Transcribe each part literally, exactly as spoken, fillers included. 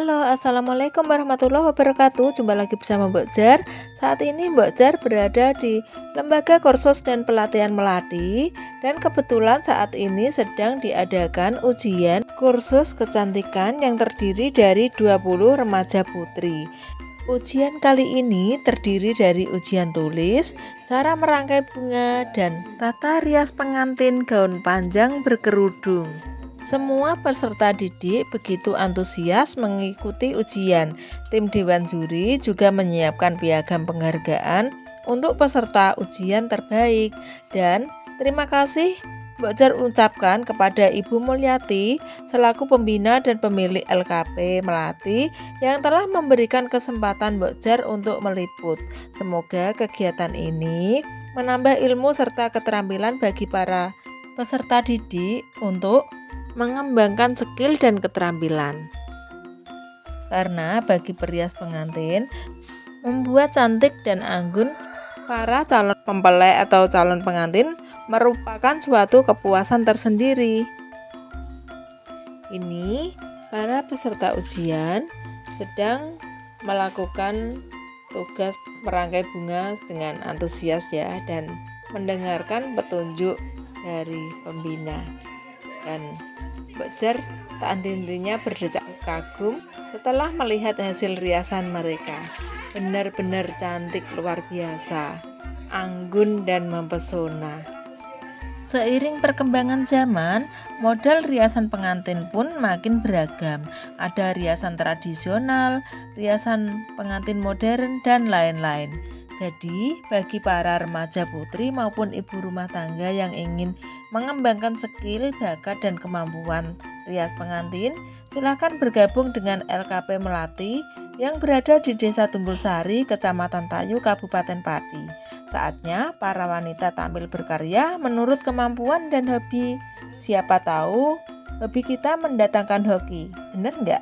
Halo, assalamualaikum warahmatullahi wabarakatuh. Jumpa lagi bersama Mbok Jar. Saat ini Mbok Jar berada di Lembaga Kursus dan Pelatihan Melati, dan kebetulan saat ini sedang diadakan ujian kursus kecantikan yang terdiri dari dua puluh remaja putri. Ujian kali ini terdiri dari ujian tulis, cara merangkai bunga, dan tata rias pengantin gaun panjang berkerudung. Semua peserta didik begitu antusias mengikuti ujian. Tim Dewan Juri juga menyiapkan piagam penghargaan untuk peserta ujian terbaik. Dan terima kasih Mbok Jar ucapkan kepada Ibu Mulyati selaku pembina dan pemilik L K P Melati yang telah memberikan kesempatan Mbok Jar untuk meliput. Semoga kegiatan ini menambah ilmu serta keterampilan bagi para peserta didik untuk mengembangkan skill dan keterampilan. Karena bagi perias pengantin, membuat cantik dan anggun para calon mempelai atau calon pengantin merupakan suatu kepuasan tersendiri. Ini para peserta ujian sedang melakukan tugas merangkai bunga dengan antusias ya, dan mendengarkan petunjuk dari pembina. Dan Mbok Jar tak henti-hentinya berdecak kagum setelah melihat hasil riasan mereka. Benar-benar cantik luar biasa, anggun dan mempesona. Seiring perkembangan zaman, model riasan pengantin pun makin beragam. Ada riasan tradisional, riasan pengantin modern, dan lain-lain. Jadi, bagi para remaja putri maupun ibu rumah tangga yang ingin mengembangkan skill, bakat, dan kemampuan rias pengantin, silakan bergabung dengan L K P Melati yang berada di Desa Tunggulsari, Kecamatan Tayu, Kabupaten Pati. Saatnya para wanita tampil berkarya menurut kemampuan dan hobi. Siapa tahu hobi kita mendatangkan hoki, bener nggak?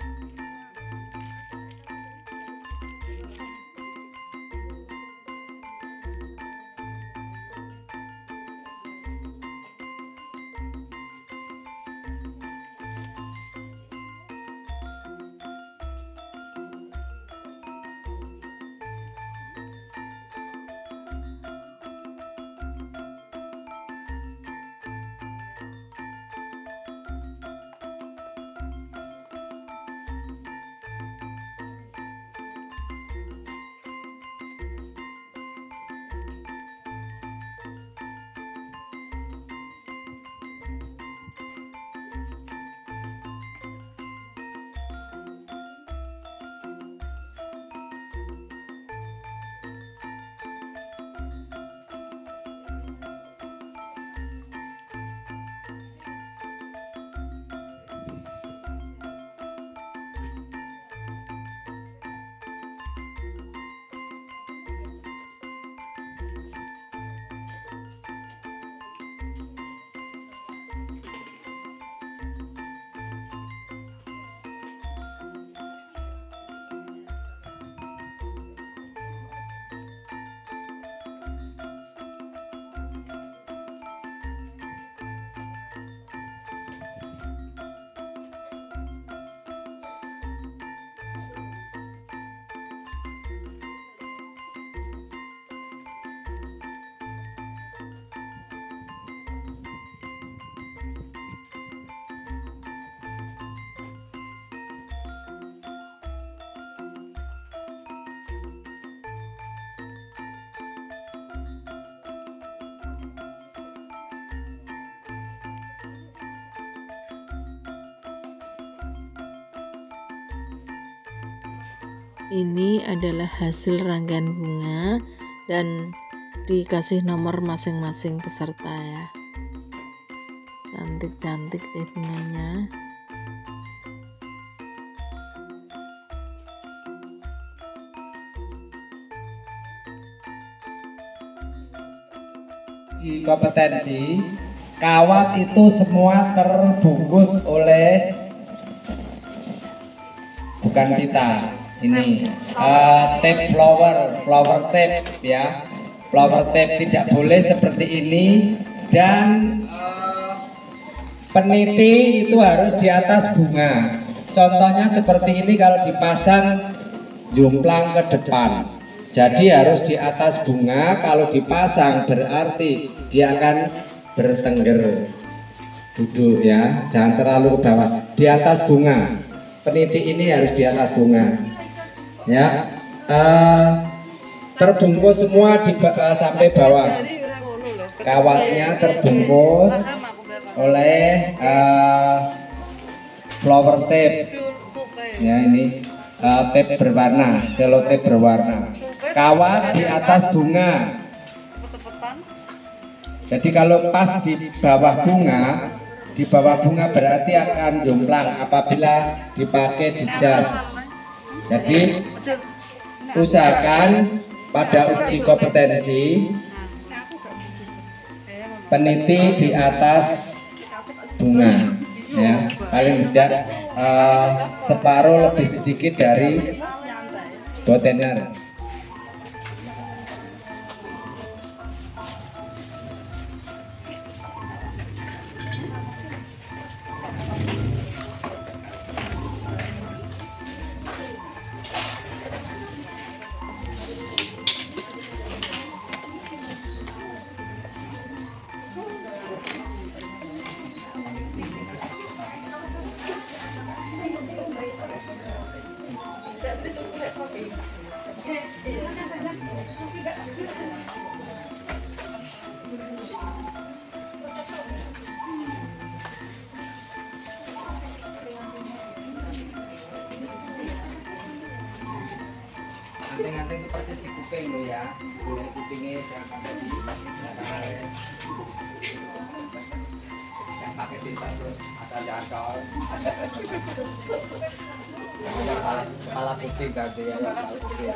Ini adalah hasil rangkaian bunga dan dikasih nomor masing-masing peserta ya. Cantik-cantik deh bunganya. Di kompetensi kawat itu semua terbungkus oleh bukan pita. Ini uh, tape flower, flower tape ya, flower tape tidak boleh seperti ini, dan uh, peniti itu harus di atas bunga. contohnya seperti ini, kalau dipasang jomplang ke depan, jadi harus di atas bunga. Kalau dipasang berarti dia akan bertengger, duduk ya, jangan terlalu ke bawah, di atas bunga. Peniti ini harus di atas bunga ya. Uh, terbungkus semua di uh, sampai bawah, kawatnya terbungkus oleh uh, flower tape ya. Ini uh, tape berwarna, selotip berwarna, kawat di atas bunga. Jadi kalau pas di bawah bunga, di bawah bunga berarti akan jomplang apabila dipakai di jas. Jadi usahakan pada uji kompetensi peniti di atas bunga ya, paling tidak uh, separuh lebih sedikit dari botener. Anting-anting itu persis di kuping lo ya, boleh kupingnya jangan sampai di yang pakai tinta terus ada jangkau. Kepala, kepala pusing tadi ya, kepala pusing.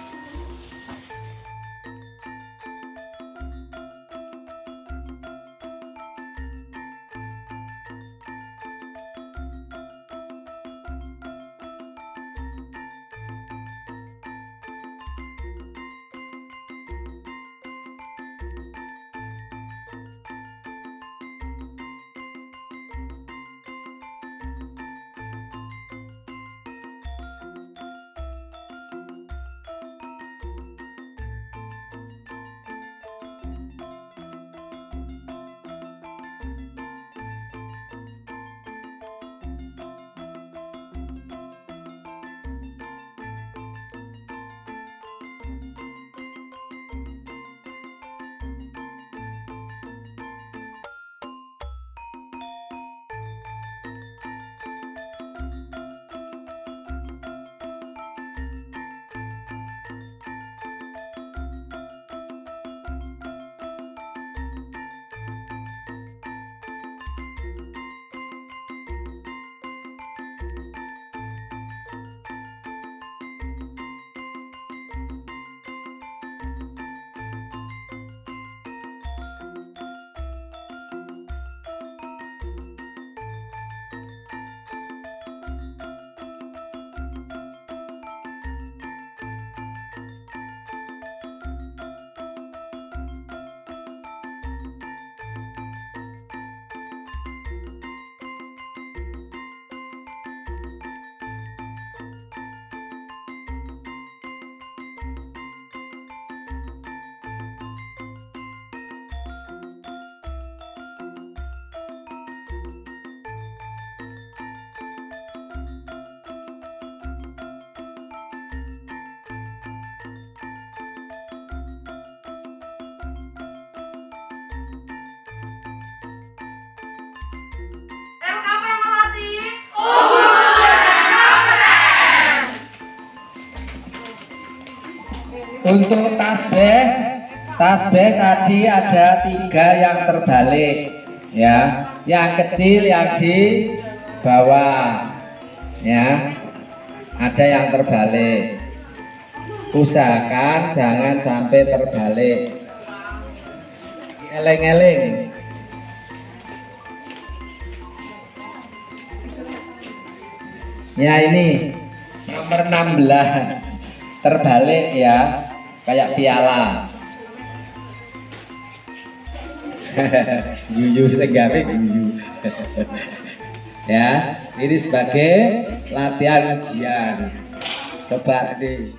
Untuk tasbih, tasbih tadi ada tiga yang terbalik, ya. Yang kecil yang di bawah, ya. Ada yang terbalik. Usahakan jangan sampai terbalik. Eleng-eleng. Ya ini nomor enam belas terbalik ya, kayak piala. Yuyu segari yuyu. Ya, ini sebagai latihan ujian. Coba nih.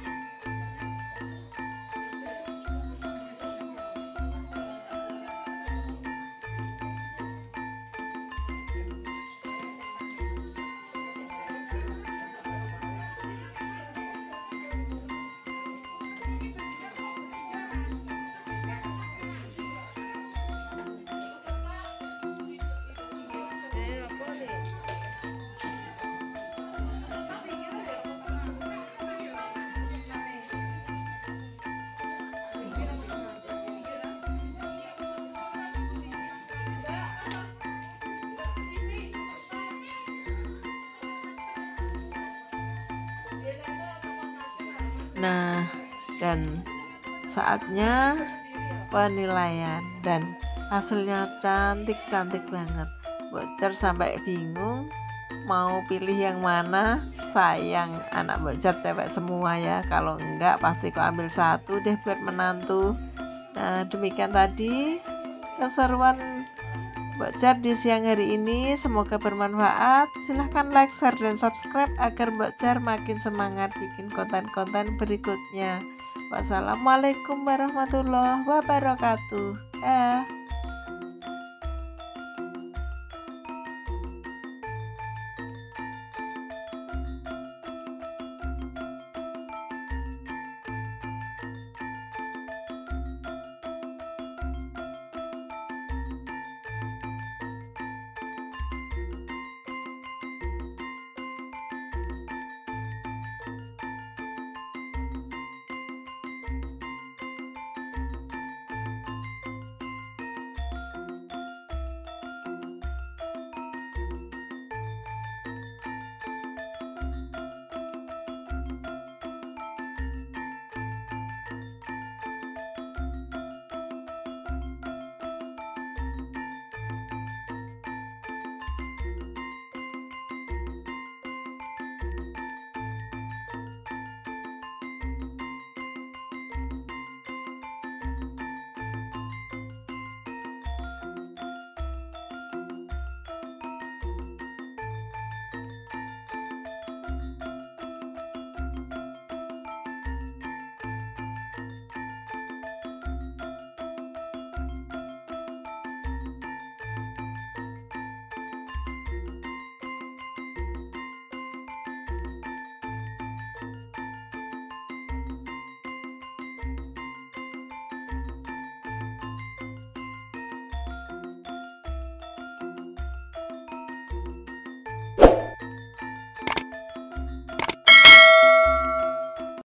Nah, dan saatnya penilaian dan hasilnya cantik-cantik banget. Bocor sampai bingung mau pilih yang mana. Sayang anak bocor cewek semua ya, kalau enggak pasti kau ambil satu deh buat menantu. Nah, demikian tadi keseruan Bocor di siang hari ini, semoga bermanfaat. Silahkan like, share, dan subscribe agar Bocor makin semangat bikin konten-konten berikutnya. Wassalamualaikum warahmatullahi wabarakatuh. Eh.